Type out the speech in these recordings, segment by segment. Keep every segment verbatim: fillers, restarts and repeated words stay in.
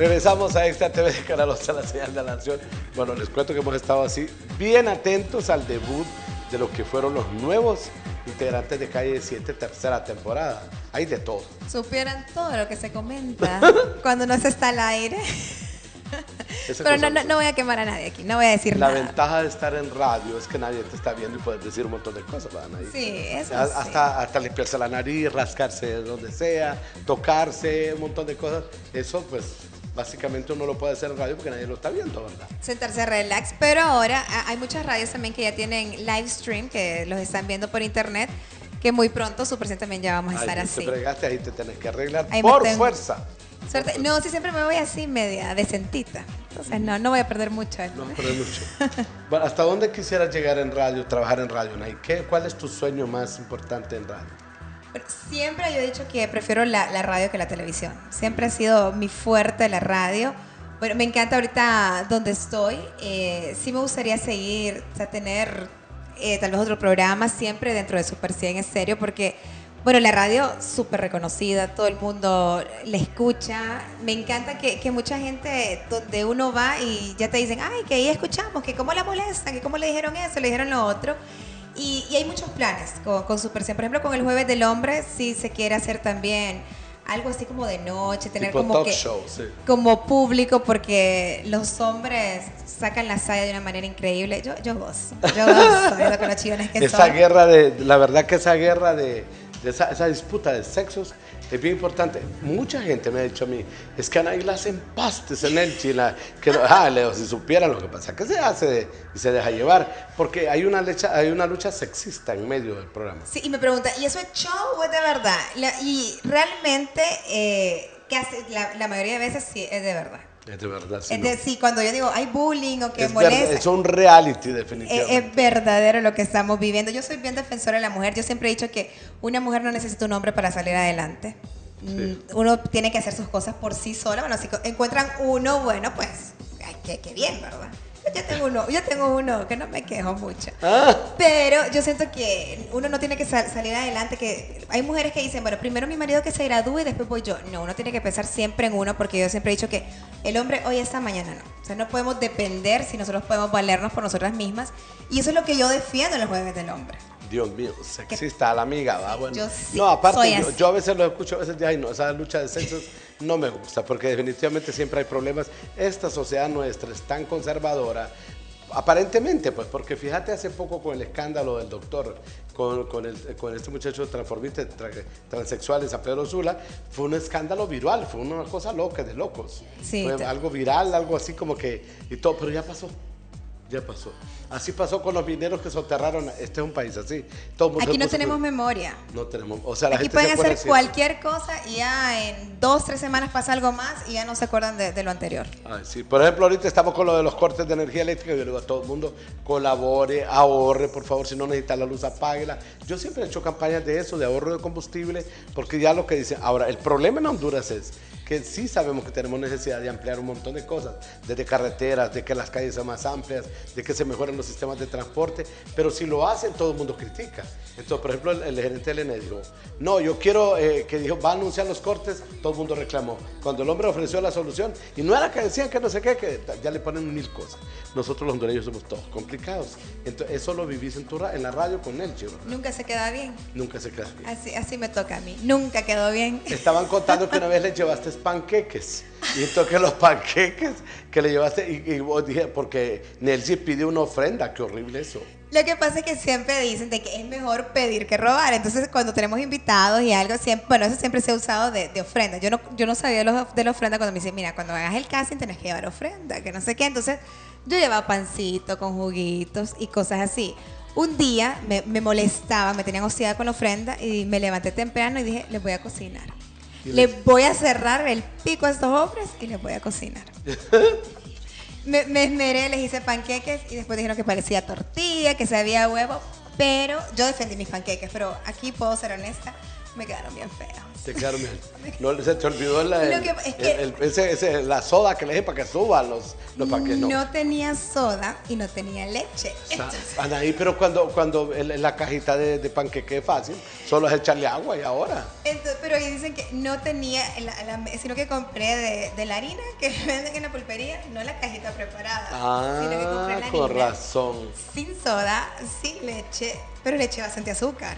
Regresamos a Extra T V de Canal once, la señal de la nación. Bueno, les cuento que hemos estado así, bien atentos al debut de lo que fueron los nuevos integrantes de Calle siete, tercera temporada. Hay de todo. Supieran todo lo que se comenta cuando no se está al aire. Esa Pero cosa no, no, no- no voy a quemar a nadie aquí, no voy a decir La nada. ventaja de estar en radio es que nadie te está viendo y puedes decir un montón de cosas, ¿verdad? Nadie- Sí, eso A- sí. hasta, hasta limpiarse la nariz, rascarse de donde sea, tocarse, un montón de cosas. Eso, pues, básicamente uno lo puede hacer en radio porque nadie lo está viendo, ¿verdad? Sentarse relax, pero ahora ah, hay muchas radios también que ya tienen live stream, que los están viendo por internet, que muy pronto, Super cien también ya vamos a estar Ahí así. te fregaste, ahí te tenés que arreglar Ahí me por tengo- fuerza. Suerte- No, si siempre me voy así media decentita. Entonces no, no voy a perder mucho. No, pero es mucho. Bueno, ¿hasta dónde quisieras llegar en radio, trabajar en radio, Nay? ¿Qué, ¿Cuál es tu sueño más importante en radio? Bueno, siempre yo he dicho que prefiero la, la radio que la televisión. Siempre ha sido mi fuerte la radio. Bueno, me encanta ahorita donde estoy. Eh, sí me gustaría seguir, o sea, tener eh, tal vez otro programa siempre dentro de Super cien Estéreo, porque, bueno, la radio súper reconocida, todo el mundo la escucha. Me encanta que, que mucha gente donde uno va y ya te dicen, ay, que ahí escuchamos, que cómo la molesta, que cómo le dijeron eso, le dijeron lo otro. Y, y hay muchos planes con, con Super cien. Por ejemplo, con el Jueves del Hombre, sí se quiere hacer también algo así como de noche, tener Tipo como talk que show, sí. como público, porque los hombres sacan la saya de una manera increíble. Yo, yo gozo, yo gozo viendo con los chillones que Esa son. guerra de, la verdad que esa guerra de, de esa, esa disputa de sexos es bien importante. Mucha gente me ha dicho a mí, es que a Anaí la hacen pastes en el Chile, que no- ah, Leo, si supieran lo que pasa, que se hace de- y se deja llevar, porque hay una, lucha, hay una lucha sexista en medio del programa. Sí, y me pregunta, ¿y eso es show o es de verdad? La- y realmente, eh, casi la, la mayoría de veces sí es de verdad. Es de verdad, sí. Es no. decir, cuando yo digo hay bullying o que Es, ver- molesta, es un reality, es, definitivamente. es verdadero lo que estamos viviendo. Yo soy bien defensora de la mujer. Yo siempre he dicho que una mujer no necesita un hombre para salir adelante. Sí. Mm, Uno tiene que hacer sus cosas por sí sola. Bueno, si co- encuentran uno, bueno, pues, ay, qué, qué bien, ¿verdad? Yo tengo uno, yo tengo uno que no me quejo mucho. Ah. Pero yo siento que uno no tiene que sal- salir adelante, que hay mujeres que dicen, bueno, primero mi marido que se gradúe y después voy yo. No, uno tiene que pensar siempre en uno, porque yo siempre he dicho que el hombre hoy está, mañana no. O sea, no podemos depender si nosotros podemos valernos por nosotras mismas. Y eso es lo que yo defiendo en los Jueves del Hombre. Dios mío, sexista a la amiga, va, bueno. Yo sí, no, aparte, soy yo, así. yo a veces lo escucho, a veces de, ay, no, esa lucha de sexos no me gusta, porque definitivamente siempre hay problemas. Esta sociedad nuestra es tan conservadora, aparentemente, pues, porque fíjate hace poco con el escándalo del doctor, con, con, el, con este muchacho transformista, tra, transexual en San Pedro Sula, fue un escándalo viral, fue una cosa loca, de locos. Sí, fue te- algo viral, algo así como que, y todo, pero ya pasó. Ya pasó. Así pasó con los mineros que soterraron. Este es un país así. Todo el mundo Aquí se no puso tenemos cu- memoria. No tenemos. O sea, la Aquí gente pueden se pone hacer así. cualquier cosa y ya en dos, tres semanas pasa algo más y ya no se acuerdan de, de lo anterior. Ay, sí. Por ejemplo, ahorita estamos con lo de los cortes de energía eléctrica. Yo le digo a todo el mundo, colabore, ahorre, por favor. Si no necesita la luz, apáguela. Yo siempre he hecho campañas de eso, de ahorro de combustible, porque ya lo que dicen. Ahora, el problema en Honduras es que sí sabemos que tenemos necesidad de ampliar un montón de cosas, desde carreteras, de que las calles sean más amplias, de que se mejoren los sistemas de transporte, pero si lo hacen todo el mundo critica. Entonces, por ejemplo, el, el gerente del E N E dijo, no, yo quiero eh, que dijo, va a anunciar los cortes, todo el mundo reclamó. Cuando el hombre ofreció la solución, y no era que decían que no sé qué, que ya le ponen mil cosas. Nosotros los hondureños somos todos complicados. Entonces, eso lo vivís en, tu ra- en la radio con él, Chiro. Nunca se queda bien. Nunca se queda bien. Así, así me toca a mí. Nunca quedó bien. Estaban contando que una vez le llevaste panqueques. Y entonces los panqueques que le llevaste, y, y vos dije, porque Nelsie pidió una ofrenda, qué horrible eso. Lo que pasa es que siempre dicen de que es mejor pedir que robar. Entonces, cuando tenemos invitados y algo, siempre, bueno, eso siempre se ha usado de, de ofrenda. Yo no, yo no sabía de, los, de la ofrenda cuando me dicen, mira, cuando hagas el casting tenés que llevar ofrenda, que no sé qué. Entonces, yo llevaba pancito con juguitos y cosas así. Un día me, me molestaba, me tenían hostigada con la ofrenda y me levanté temprano y dije, les voy a cocinar. Y Les les- voy a cerrar el pico a estos hombres y les voy a cocinar. Me, me esmeré, les hice panqueques y después dijeron que parecía tortilla, que sabía huevo, pero yo defendí mis panqueques, pero aquí puedo ser honesta, me quedaron bien feos. Te quedaron bien. No, se te olvidó la, el, que, es que, el, el, ese, ese, la soda que le dije para que suban los, los para que no. No tenía soda y no tenía leche. O sea, Anaí, pero cuando, cuando en la cajita de, de panqueque es fácil, solo es echarle agua y ahora. Entonces, pero ahí dicen que no tenía, la, la, sino que compré de, de la harina que venden en la pulpería, no la cajita preparada. Ah, sino que compré la con harina, razón. Sin soda, sin leche, pero le eché bastante azúcar.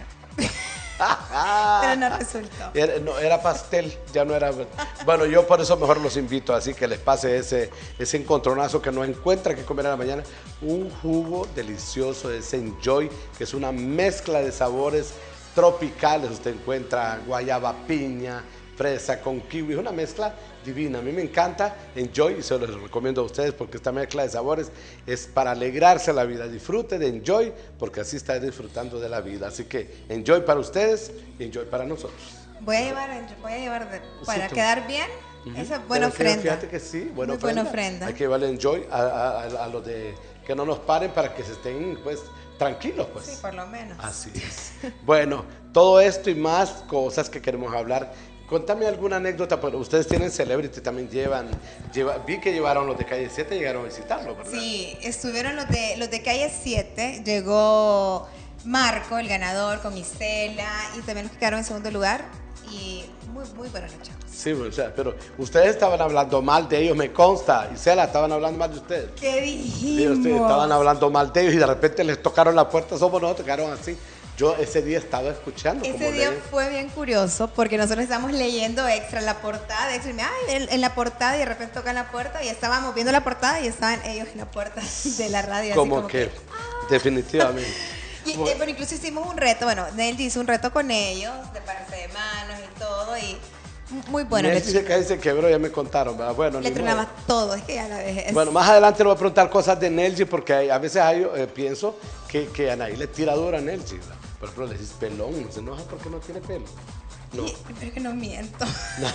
Pero no resultó. Era, no, era pastel, ya no era. Bueno, yo por eso mejor los invito así que les pase ese, ese encontronazo que no encuentra que comer a la mañana. Un jugo delicioso, ese Enjoy, que es una mezcla de sabores tropicales. Usted encuentra guayaba, piña, fresa con kiwi, es una mezcla divina. A mí me encanta Enjoy y se los recomiendo a ustedes porque esta mezcla de sabores es para alegrarse la vida. Disfrute de Enjoy porque así está disfrutando de la vida. Así que Enjoy para ustedes y Enjoy para nosotros. Voy a llevar, voy a llevar de, para sí, quedar bien. Uh-huh. Esa buena Pero ofrenda. Fíjate que sí, buena Muy ofrenda. buena ofrenda. Hay que llevarle Enjoy a, a, a, a los de que no nos paren para que se estén pues tranquilos pues. Sí, por lo menos. Así es. Bueno, todo esto y más cosas que queremos hablar. Contame alguna anécdota, pero ustedes tienen Celebrity, también llevan, lleva, vi que llevaron los de Calle siete, llegaron a visitarlo, ¿verdad? Sí, estuvieron los de, los de Calle siete, llegó Marco, el ganador, con Isela, y también nos quedaron en segundo lugar, y muy, muy buena noche. Sí, o sea, pero ustedes estaban hablando mal de ellos, me consta, Isela, estaban hablando mal de ustedes. ¿Qué dijimos? Sí, ustedes estaban hablando mal de ellos y de repente les tocaron la puerta, somos nosotros, quedaron así. Yo ese día estaba escuchando. Ese como día leen. fue bien curioso porque nosotros estábamos leyendo extra la portada, extra, y me, ay, en, en la portada y de repente tocan la puerta y estábamos viendo la portada y estaban ellos en la puerta de la radio. Como, así como que, que ah. definitivamente. Y, bueno. Eh, pero incluso hicimos un reto, bueno, Nelly hizo un reto con ellos, de pararse de manos y todo, y muy bueno. Nelly se cae y se quebró, ya me contaron, ¿verdad? Bueno, le tronaba todo, es que ya la vez. Bueno, más adelante le voy a preguntar cosas de Nelly porque hay, a veces hay, eh, pienso que, que Anaí le tira duro a Nelly, ¿verdad? Por ejemplo, le dices pelón, se enoja porque no tiene pelo. No. Y, pero es que no miento. No.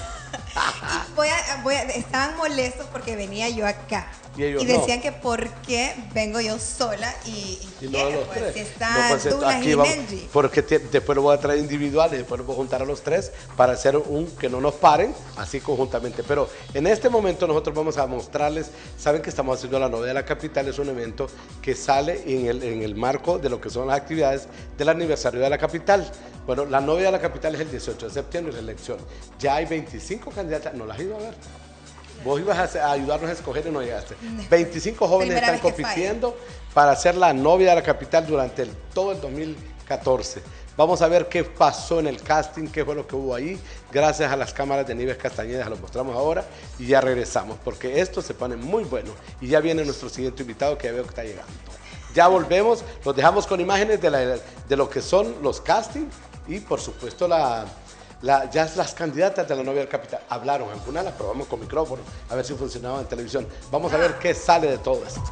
voy a, voy a, estaban molestos porque venía yo acá. Y, ellos y decían no. que por qué vengo yo sola y, y, y no quién, los pues, tres. si está no, pues, Dunas aquí y vamos, Nelly. porque te, después lo voy a traer individuales, después lo voy a juntar a los tres para hacer un que no nos paren, así conjuntamente. Pero en este momento nosotros vamos a mostrarles, saben que estamos haciendo la novia de la capital, es un evento que sale en el, en el marco de lo que son las actividades del aniversario de la capital. Bueno, la novia de la capital es el dieciocho de septiembre, la elección. Ya hay veinticinco candidatas, ¿no las has ido a ver? Vos ibas a ayudarnos a escoger y no llegaste. veinticinco jóvenes Primera están compitiendo para ser la novia de la capital durante el, todo el dos mil catorce. Vamos a ver qué pasó en el casting, qué fue lo que hubo ahí. Gracias a las cámaras de Nieves Castañeda, lo mostramos ahora y ya regresamos, porque esto se pone muy bueno. Y ya viene nuestro siguiente invitado que ya veo que está llegando. Ya volvemos, los dejamos con imágenes de, la, de lo que son los castings y por supuesto la... La, ya las candidatas de la novia del capital hablaron, algunas las probamos con micrófono, a ver si funcionaba en televisión. Vamos a ver qué sale de todo esto.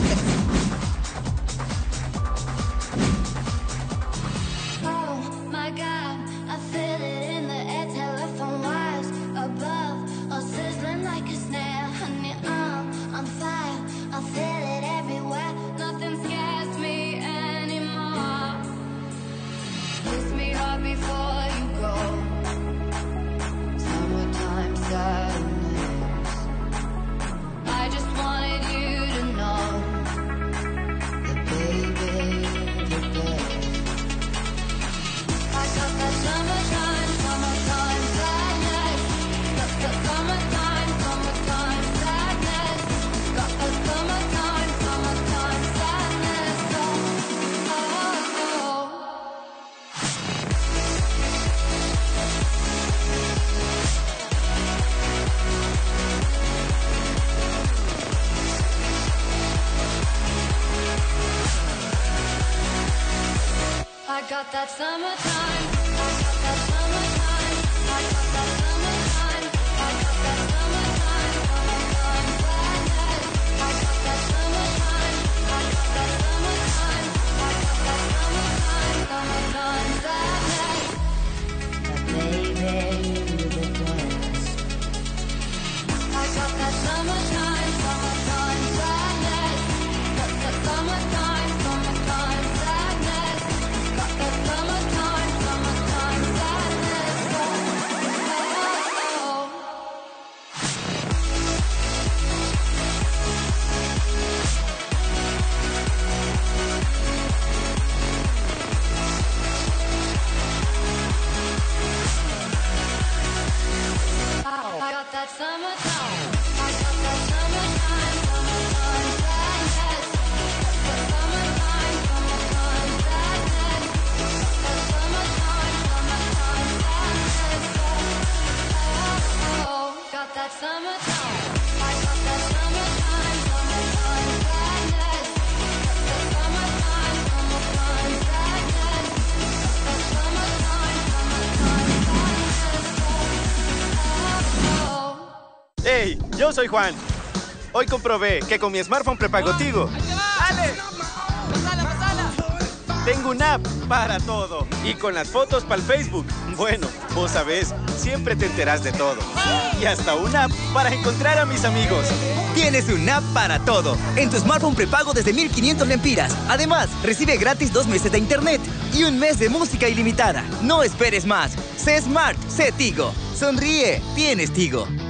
got that summertime. I got that summertime. I got that summertime. I got that summertime. Summertime sadness. I got that summertime. I got that summertime. I got that summertime. Summertime sadness. But baby, you're the best. I got that summertime. Summertime sadness. Got that summertime. Summertime sadness. Got that summertime. Yo soy Juan. Hoy comprobé que con mi smartphone prepago Tigo ¡Dale! ¡Pasala, pasala! tengo una app para todo. Y con las fotos para el Facebook. Bueno, vos sabés, siempre te enterás de todo. Y hasta una app para encontrar a mis amigos. Tienes una app para todo. En tu smartphone prepago desde mil quinientos lempiras. Además, recibe gratis dos meses de internet y un mes de música ilimitada. No esperes más. Sé Smart, sé Tigo. Sonríe, tienes Tigo.